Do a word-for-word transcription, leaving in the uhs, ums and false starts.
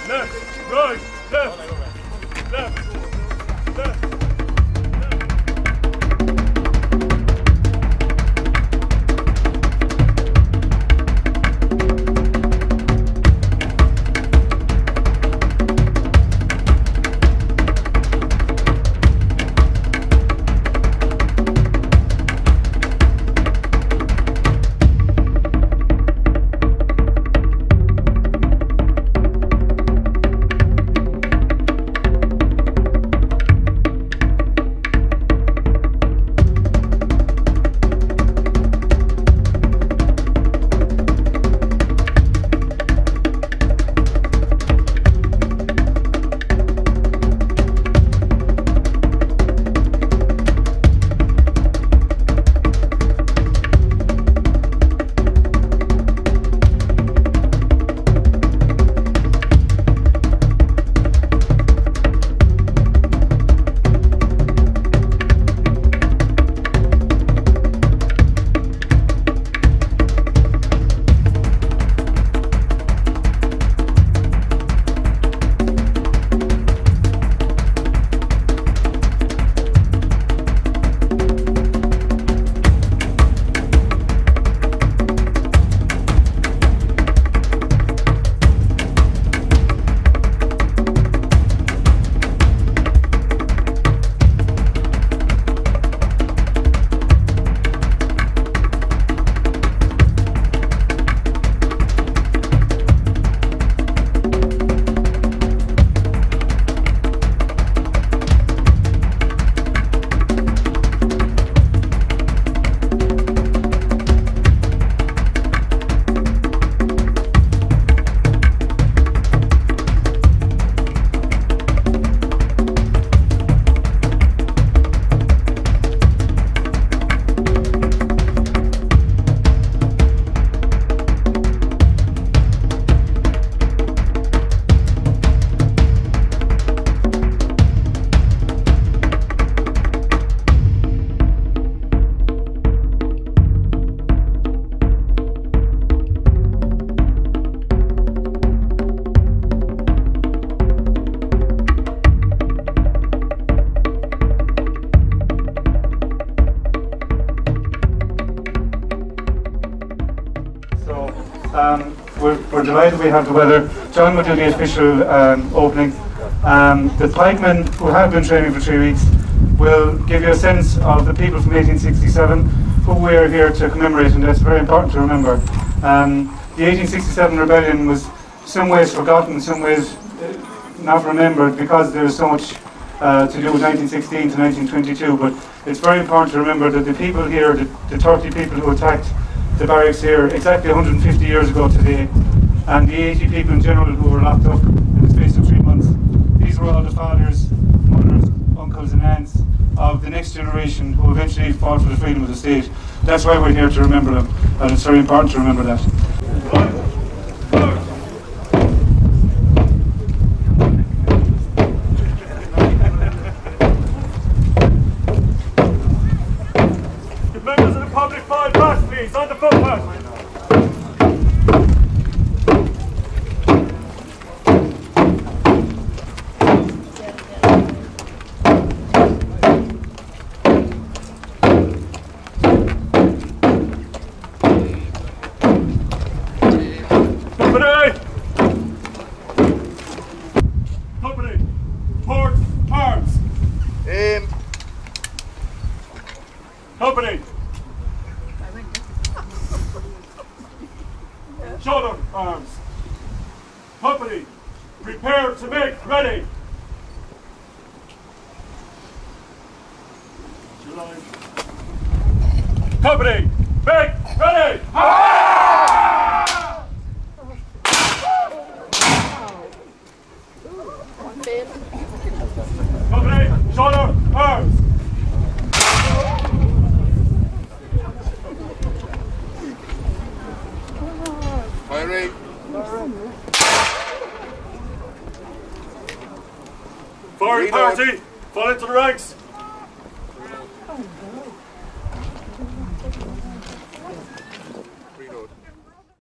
left, right, left, left, left. Um, we're, we're delighted we have the weather. John will do the official um, opening. Um, the pikemen, who have been training for three weeks, will give you a sense of the people from eighteen sixty-seven who we are here to commemorate, and that's very important to remember. Um, the eighteen sixty-seven rebellion was some ways forgotten, some ways uh, not remembered, because there is so much uh, to do with nineteen sixteen to nineteen twenty-two, but it's very important to remember that the people here, the, the thirty people who attacked the barracks here exactly one hundred fifty years ago today, and the eighty people in general who were locked up in the space of three months, these were all the fathers, mothers, uncles and aunts of the next generation who eventually fought for the freedom of the state. That's why we're here, to remember them, and it's very important to remember that. Members of the public file back, please, on the footpath. Company! Company! Port arms! Aim! Company! Shoulder arms. Company, prepare to make ready. July. Company, make ready. Ah! Company, shoulder arms. Firing. Firing party, fall into the ranks.